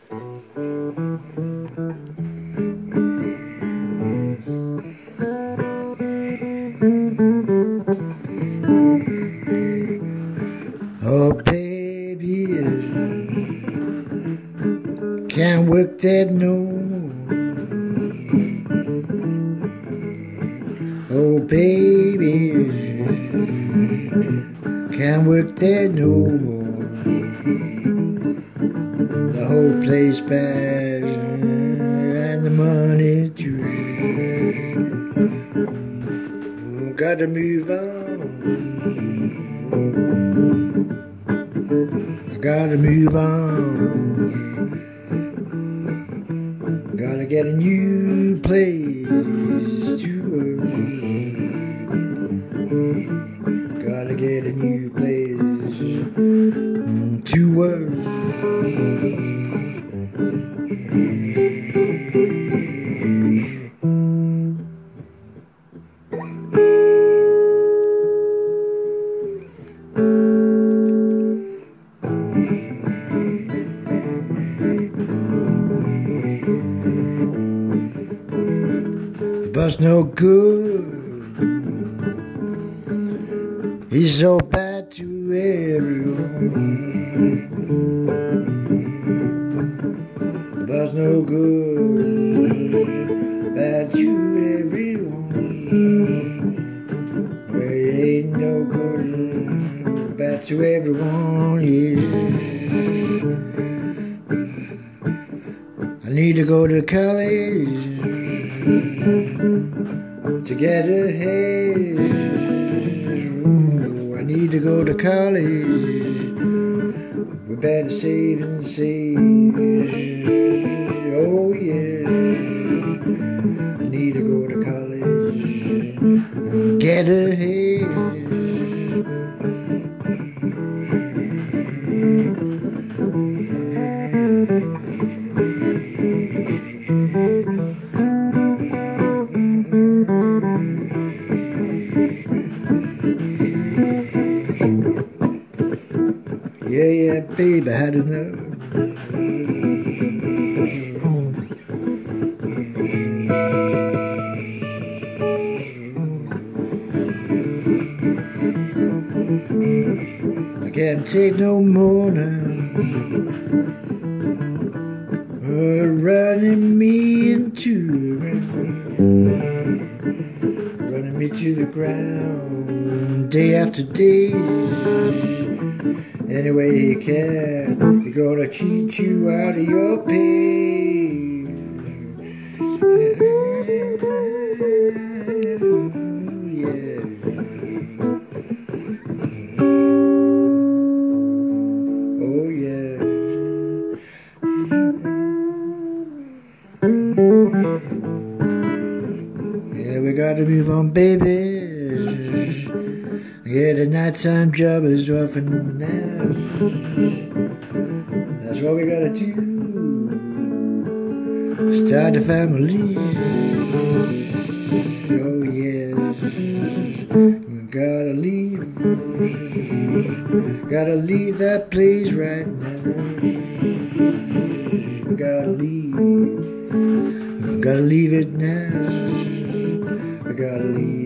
Oh baby, can't work that no more. Oh baby, can't work that no more. The whole place bad and the money too. Gotta move on. I gotta move on. Gotta get a new place to work. Gotta get a new place to work. The bus no good. He's so bad to everyone. The bus no good. Bad to everyone. Well, he ain't no good. Bad to everyone, yeah. I need to go to college to get ahead. Ooh, I need to go to college. We better save and save. Oh yeah. I need to go to college and get ahead. Yeah, yeah, babe, I had enough. I can't take no more now. Running me into the ground. Running me to the ground day after day. Any way he can, he's gonna cheat you out of your pay. Yeah. Oh yeah. Yeah, we gotta move on, baby. Yeah, the nighttime job is rough and nasty. That's what we gotta do. Start a family. Oh yes. We gotta leave. Gotta leave that place right now. We gotta leave. We gotta leave it now. We gotta leave.